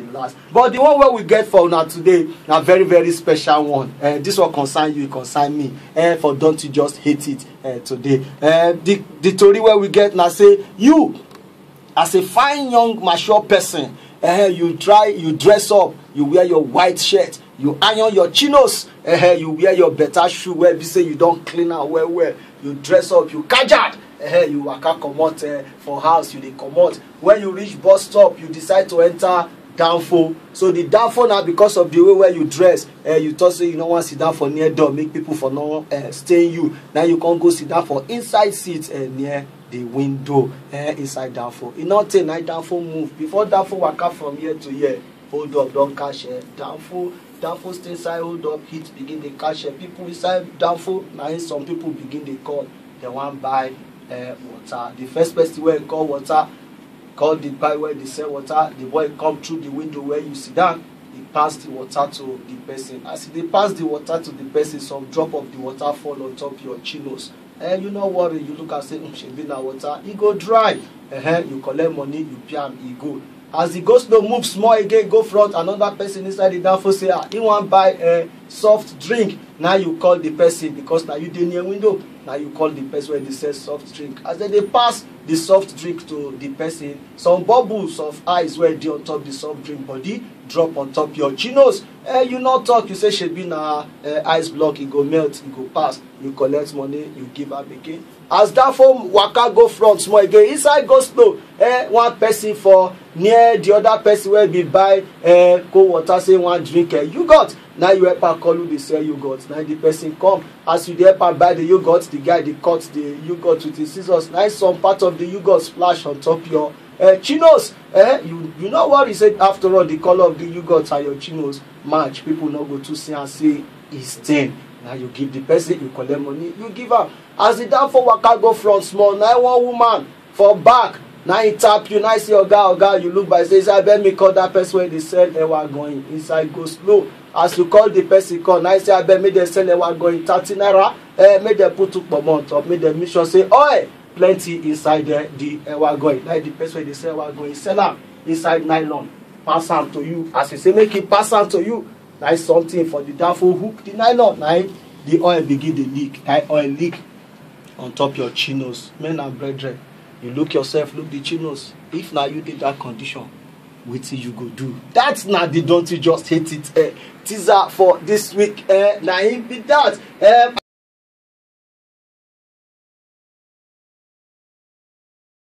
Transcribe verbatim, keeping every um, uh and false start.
last. But the one where we get for now today, a very very special one. Uh, this one concern you, concern me. Uh, for don't you just hate it uh, today. Uh, the the story where we get now say you, as a fine young mature person, uh, you try, you dress up, you wear your white shirt, you iron your chinos, uh, you wear your better shoe where you say you don't clean out well well, you dress up, you kajad, uh, you waka comot uh, for house, you dey comot. When you reach bus stop, you decide to enter downfall. So the downfall now because of the way where you dress, uh, you thought say you don't want to sit down for near door, make people for no uh, stay you. Now you can't go sit down for inside seats uh, near the window, uh, inside downfall. You not take night downfall move before downfall waka from here to here. Hold up, don't cash uh, downfall. Downfall stay inside, hold up, heat begin the cash uh, people inside downfall. Now some people begin they call, they want buy uh, water. The first person where call water. Call the guy where they sell water. The boy come through the window where you sit down. He pass the water to the person. As they pass the water to the person, some drop of the water fall on top your chinos. And you know what? You look and say, mm, she be na water. He go dry. Uh-huh. You collect money, you pay him, he go. As he goes slow, move small again, go front. Another person inside the downfall say, ah, he want buy a soft drink. Now you call the person because now you dey near window. Now you call the person where they sell soft drink. As they, they pass the soft drink to the person, some bubbles of ice where they on top the soft drink body drop on top your chinos. Eh, you not talk, you say she be na uh, ice block, it go melt, it go pass. You collect money, you give am again. As that form waka go front small again, inside go slow. Eh, one person for near the other person where be buy eh, cold water, say one drink eh, you got. Now you help her call who they sell yogurt. Now the person come. As you help her buy the yogurt, the guy they cut the yogurt with his scissors. Now some part of the yogurt splash on top your uh, chinos. Eh? You you know what he said after all, the color of the yogurt and your chinos match. People not go to see and say it's ten. Now you give the person, you collect money, you give her. As the downfall waka go front small, now one woman for back. Now he tap you, now see your guy, or guy, you look by say, I bet me call that person where they sell ewa going. Inside go slow. As you call the person call, now say I bet me they sell ewa going thirty naira. Eh, make them put up on top, make them make sure say, oh, plenty inside there, the ewa going. Now the person where they sell ewa going, sell am inside nylon, pass am to you. As you say, make it pass am to you. Now something for the downfall hook, the nylon. Now the oil begin to leak. Now oil leak on top your chinos. Men and brethren. You look yourself, look the chinos. If now you did that condition, what you go do? That's not the don't you just hate it. Uh, teaser for this week. Uh, now it be that. Um,